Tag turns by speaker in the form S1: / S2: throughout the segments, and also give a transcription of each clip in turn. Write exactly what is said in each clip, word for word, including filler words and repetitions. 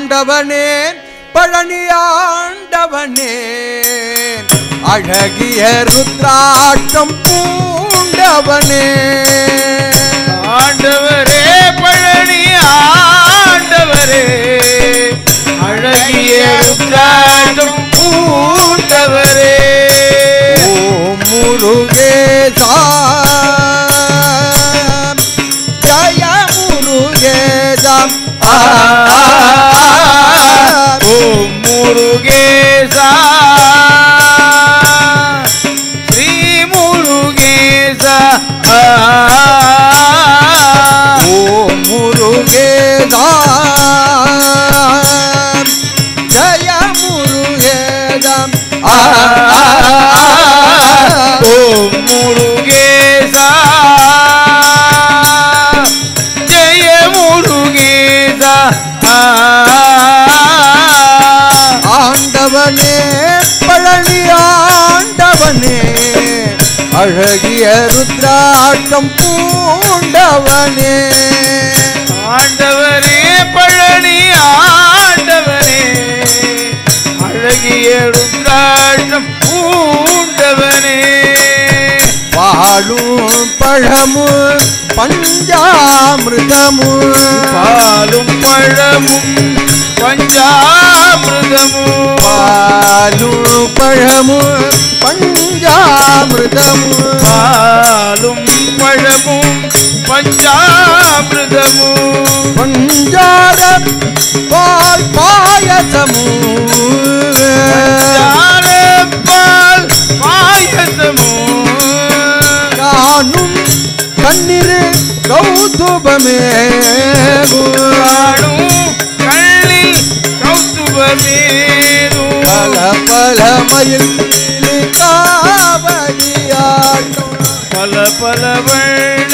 S1: ஆண்டவனே பழனி ஆண்டவனே அழகிய ருத்ராட்சம் பூண்டவனே
S2: ஆண்டவரே பழனி ஆண்டவரே அழகிய ருத்ராட்சம் பூண்டவரே
S1: ஓம் முருகேசா ஜய முருகேசா
S2: ஓம் முருகேசா ஸ்ரீ முருகேசா
S1: ஓம் முருகேசா ஜய முருகேசா
S2: ஓம் முருகேசா ஜெய முருகேசா
S1: ஆண்டவனே பழனி ஆண்டவனே அழகிய ருத்ராட்சம் பூண்டவனே
S2: ஆண்டவரே பழனி ஆண்டவனே அழகிய ருத்ராட்சம் பூண்டவனே
S1: பாலும் பழமும் பஞ்சாமிருதமும்
S2: பாலும் பழமும் பஞ்சாமிருதமும்
S1: பாலும் பழமும் பஞ்சாமிருதமும்
S2: பாலும் பழமும் பஞ்சாமிருதமும்
S1: பஞ்சார பால் பாயசமும்
S2: பஞ்சாரப்பால் பாயசமும்
S1: காணும் கண்ணீர் கௌதுபமே
S2: காணும் கண்ணில் கௌதுபமேதும்
S1: பல பல மயில் காவடியாட்டம்
S2: பல பல வண்ண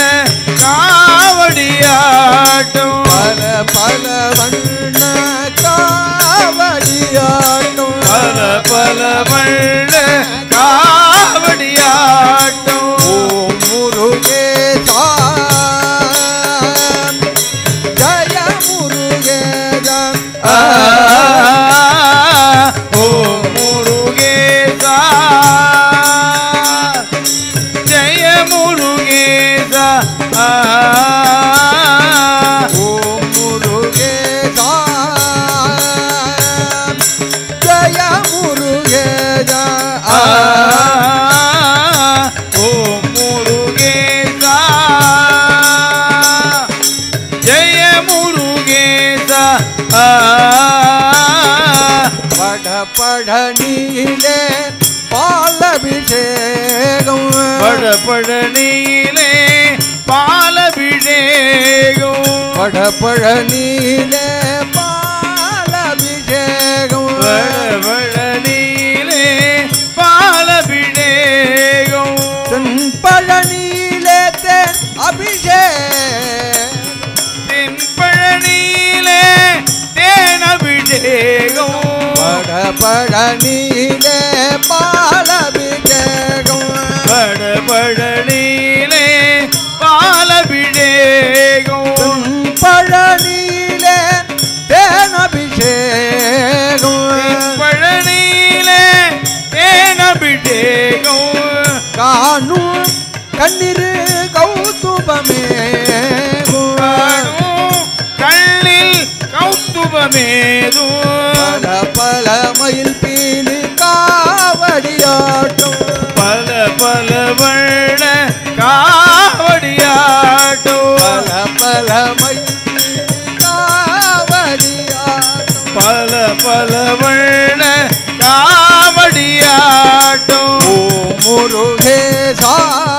S2: காவடியாட்டம்
S1: பல பல வண்ண காவடியாட்டம்
S2: பல பல வண்ண காவடியாட்டம்
S1: ஓம் முருகேசா ஜய முருகேசா
S2: ஓம் முருகேசா ஜெய முருகேசா
S1: ஓம் முருகேசா ஜய முருகேசா
S2: ஓம் முருகேசா ஜெய முருகேசா
S1: பட பழனியிலே பாலபிஷேகம்
S2: பட பழனியிலே பாலபிஷேகம்
S1: பட பழனியிலே பாலபிஷேகம்
S2: பழனியிலே பாலபிஷேகம்
S1: தென் பழனியிலே தேன் அபிஷேகம்
S2: தென் பழனியிலே தேன் அபிஷேகம்
S1: பட பழனியிலே பாலபிஷேகம்
S2: பட பழனியிலே பாலபிஷேகம்
S1: தென் பழனியிலே தேன் அபிஷேகம்
S2: பழனியிலே தேன் அபிஷேகம்
S1: காணும் கண்ணீர் கௌதுபமே
S2: காணும் கண்ணில் கௌதுபமேதும்
S1: பல பல மயில் பீலி காவடியாட்டம்
S2: பல பல வண்ண காவடியாட்டம்
S1: பல பல மயில் பீலி காவடியாட்டம்
S2: பல பல வண்ண காவடியாட்டம்
S1: ஓம் முருகேசா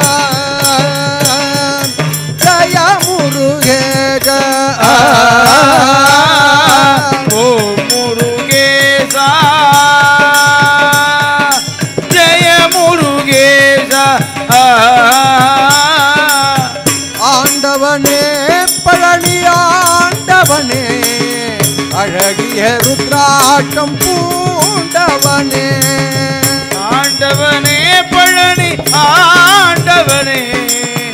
S1: ஜய முருகேசா
S2: ஓம் முருகேசா ஜெய முருகேசா
S1: ஆண்டவனே பழனி ஆண்டவனே அழகிய ருத்ராட்சம் பூண்டவனே
S2: ஆண்டவனே பழனி ஆண்டவனே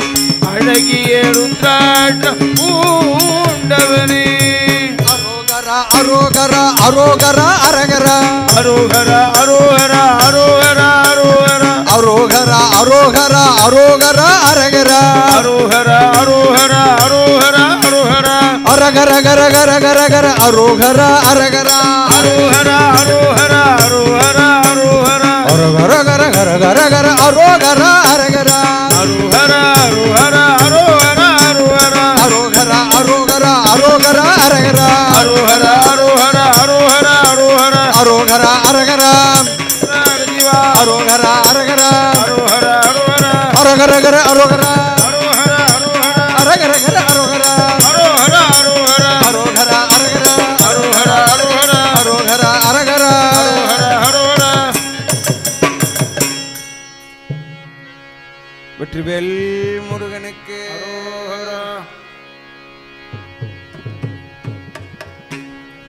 S2: அழகிய ருத்ராட்சம் பூண்டவனே
S1: அரோகரா அரோகர அரோகர அரகர
S2: அரோகர அரோகர அரோகர அரோகர
S1: அரோகர அரோகர அரோகர அரகர
S2: அரோகர அரோகர அரோகர அரோகர
S1: அரகர கர கர கர கர அரோகர அரகர
S2: அரோகர அரோகர அரோகர அரோகர
S1: அரகர கர கர கர கர அரோகர அரகர
S2: அரோகர அரோகர அரோகர அரோகர
S1: அரோகர அரோகர அரோகர அரகர
S2: அரோகர அரோகர அரோகர அரோகர
S1: அரோகர அரகர
S2: ஜீவா
S1: அரோகர அரகர
S2: அரோகர அரோகர
S1: அரகர கர அரோகர
S2: அரோகர அரோகர
S1: அரகர கர அரோகர
S2: அரோகர அரோகர
S1: அரோகர அரகர
S2: அரோகர அரோகர
S1: அரோகர அரகர
S2: அரோகர
S1: வெற்றிவேல் முருகனுக்கு